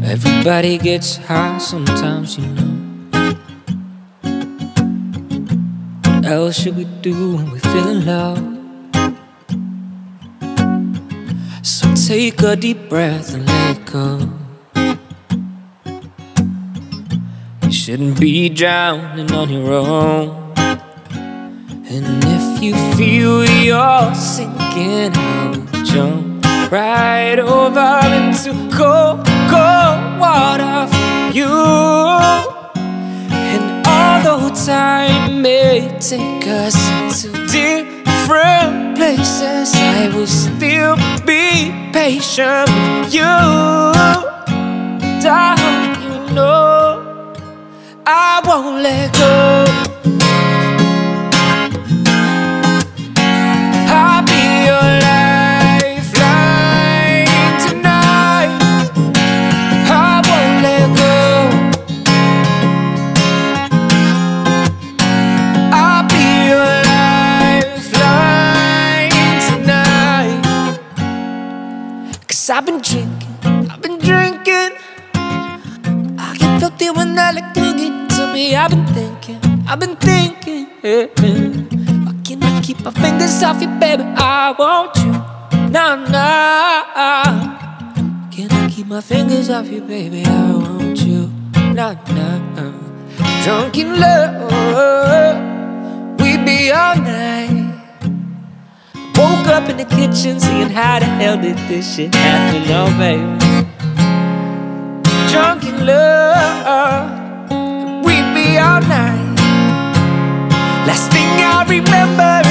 Everybody gets high sometimes, you know. What else should we do when we feel in love? So take a deep breath and let it go. You shouldn't be drowning on your own. And if you feel you're sinking, I will jump right over into cold, cold water for you. And although time may take us into different places, I will still be patient with you. Darling, you know I won't let go. I've been drinking. I get filthy when I look thinking to me. I've been thinking. Why can't I keep my fingers off you, baby? I want you, nah, nah. Can I keep my fingers off you, baby? I want you, nah, nah. Drunk in love, we be all night. Woke up in the kitchen saying, how the hell did this shit happen? Oh, baby. Drunk in love, we be all night. Last thing I remember